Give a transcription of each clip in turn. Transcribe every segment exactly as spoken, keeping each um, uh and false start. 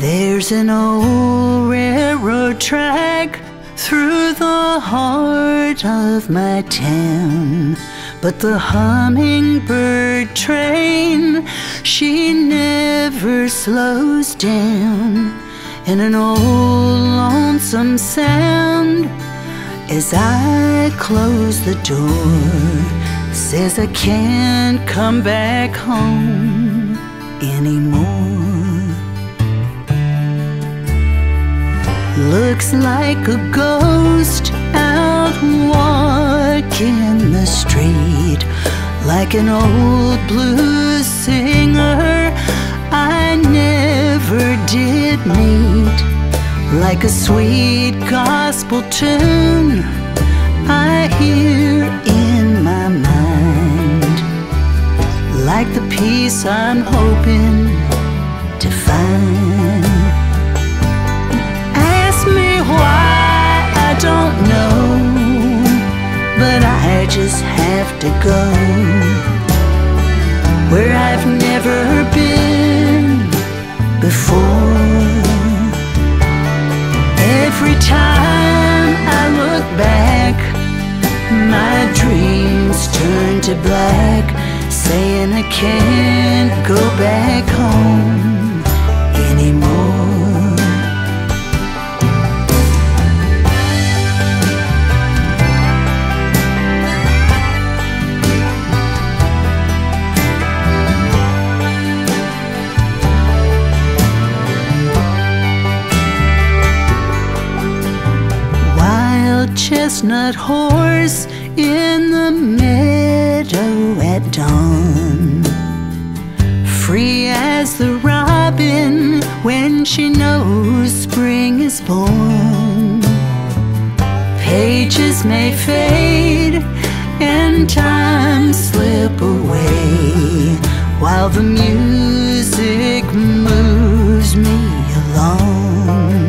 There's an old railroad track through the heart of my town, but the hummingbird train, she never slows down. And an old lonesome sound as I close the door says I can't come back home anymore. Looks like a ghost out walking the street, like an old blues singer I never did meet, like a sweet gospel tune I hear in my mind, like the peace I'm hoping to find. Why, I don't know, but I just have to go where I've never been before. Every time I look back, my dreams turn to black, saying I can't go back home anymore. Chestnut horse in the meadow at dawn, free as the robin when she knows spring is born. Pages may fade and time slip away, while the music moves me along.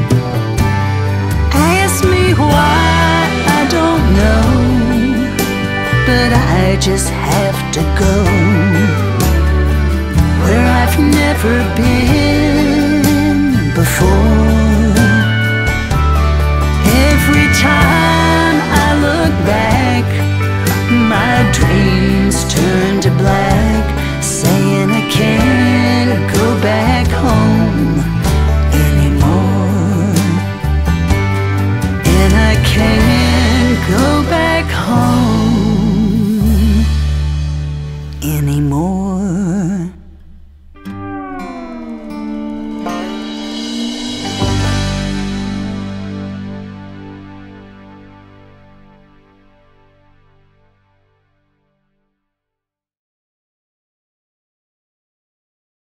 Why, I don't know, but I just have to go where I've never been